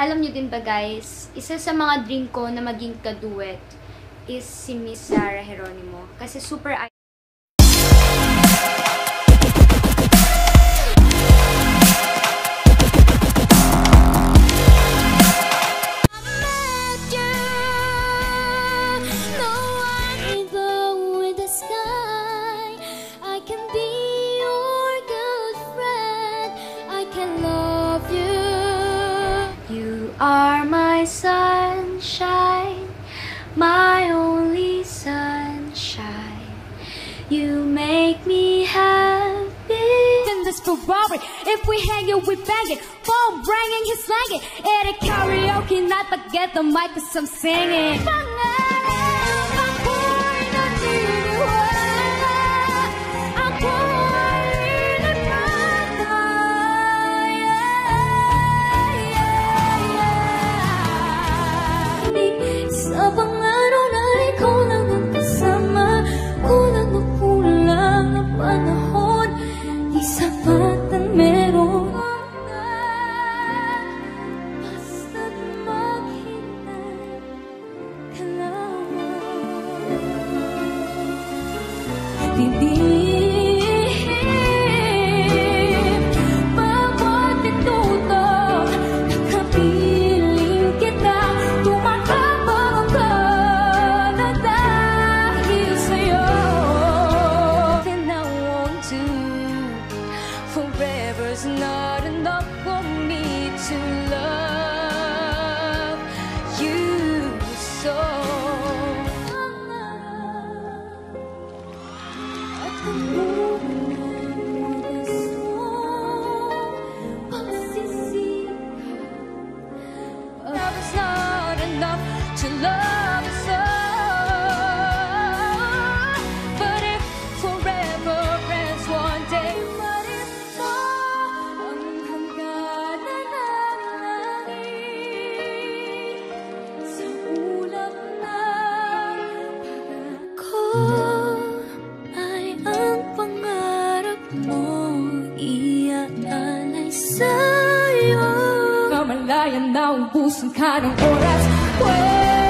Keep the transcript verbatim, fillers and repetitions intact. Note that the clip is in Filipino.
Alam nyo din ba guys, isa sa mga dream ko na maging kaduet is si Miss Sarah Geronimo. Kasi super are my sunshine, my only sunshine. You make me happy. In this Ferrari, if we hang it, we bang it. Phone ringing, he's slanging. At a karaoke night, but get the mic 'cause I'm singing. Forever's not enough for me to love you so. Love is not enough to love us so. But if forever ends one day, ay ang pangarap mo iaalay sa'yo. Kamalayan na ubusan ka ng oras.